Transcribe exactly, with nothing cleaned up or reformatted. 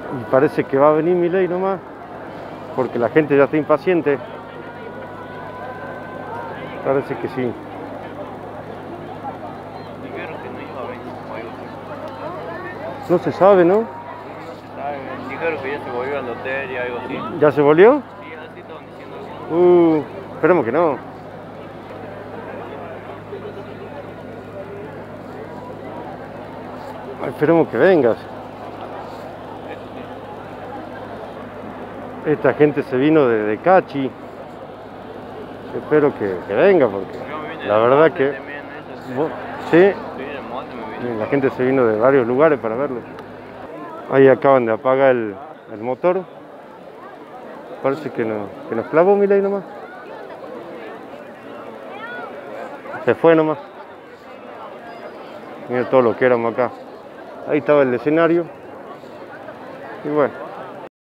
Y parece que va a venir Milei nomás, porque la gente ya está impaciente. Parece que sí. Dijeron que no iba a venir o algo así. No se sabe, ¿no? No se sabe, dijeron que ya se volvió al hotel y algo así. ¿Ya se volvió? Sí, así estaban diciendo algunos. Uh, esperemos que no. Esperemos que vengas. Esta gente se vino de, de Cachi. Espero que, que venga porque la verdad que... Sí, la gente se vino de varios lugares para verlo. Ahí acaban de apagar el, el motor. Parece que, no, que nos clavó Milei nomás. Se fue nomás. Mira todo lo que éramos acá. Ahí estaba el escenario. Y bueno.